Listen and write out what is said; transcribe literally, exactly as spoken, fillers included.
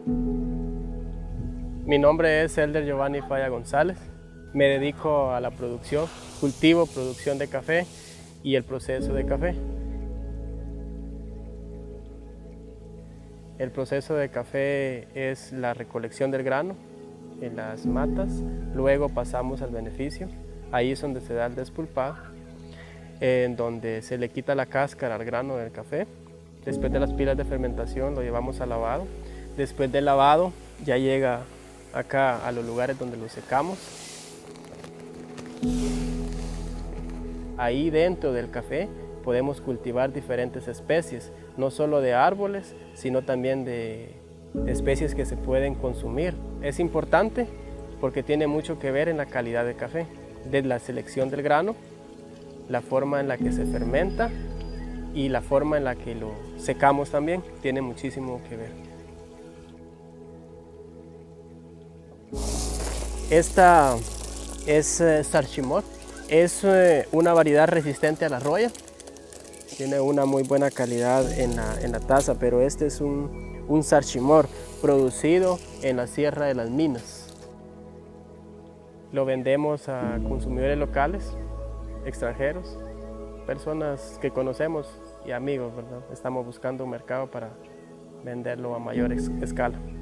Mi nombre es Elder Giovanni Falla González. Me dedico a la producción, cultivo, producción de café y el proceso de café. El proceso de café es la recolección del grano en las matas, luego pasamos al beneficio. Ahí es donde se da el despulpado, en donde se le quita la cáscara al grano del café. Después de las pilas de fermentación lo llevamos al lavado. Después del lavado ya llega acá a los lugares donde lo secamos. Ahí dentro del café podemos cultivar diferentes especies, no solo de árboles, sino también de especies que se pueden consumir. Es importante porque tiene mucho que ver en la calidad del café, desde la selección del grano, la forma en la que se fermenta y la forma en la que lo secamos también, tiene muchísimo que ver. Esta es uh, Sarchimor, es uh, una variedad resistente a la roya, tiene una muy buena calidad en la, en la taza, pero este es un, un Sarchimor producido en la Sierra de las Minas. Lo vendemos a consumidores locales, extranjeros, personas que conocemos y amigos, ¿verdad? Estamos buscando un mercado para venderlo a mayor escala.